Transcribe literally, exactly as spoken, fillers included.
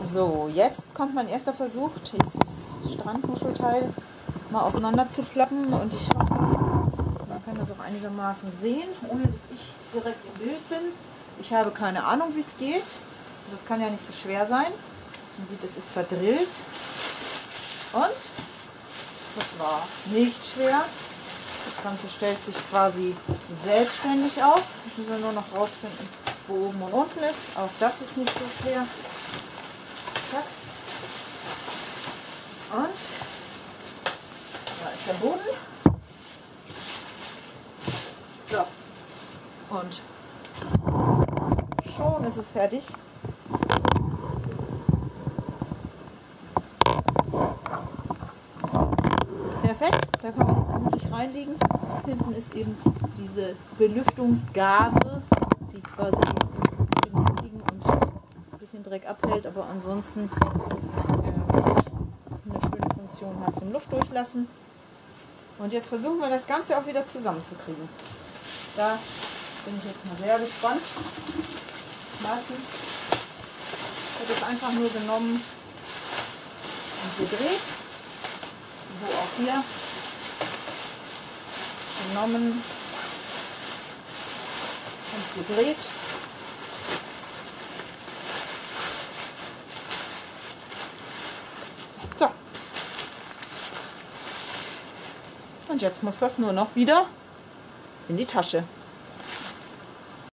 So, jetzt kommt mein erster Versuch, dieses Strandmuschelteil mal auseinander zu klappen, und ich hoffe, man kann das auch einigermaßen sehen, ohne dass ich direkt im Bild bin. Ich habe keine Ahnung, wie es geht. Das kann ja nicht so schwer sein. Man sieht, es ist verdrillt. Und das war nicht schwer. Das Ganze stellt sich quasi selbstständig auf. Ich muss nur noch rausfinden, wo oben und unten ist. Auch das ist nicht so schwer. Zack. Und da ist der Boden. So. Und schon ist es fertig. Perfekt, da kann man jetzt gemütlich reinlegen. Hinten ist eben diese Belüftungsgase, die quasi liegen und ein bisschen Dreck abhält, aber ansonsten äh, eine schöne Funktion hat zum Luftdurchlassen. Und jetzt versuchen wir das Ganze auch wieder zusammenzukriegen. Da bin ich jetzt mal sehr gespannt. Meistens wird es einfach nur genommen und gedreht. So auch hier. Genommen und gedreht. So. Und jetzt muss das nur noch wieder in die Tasche.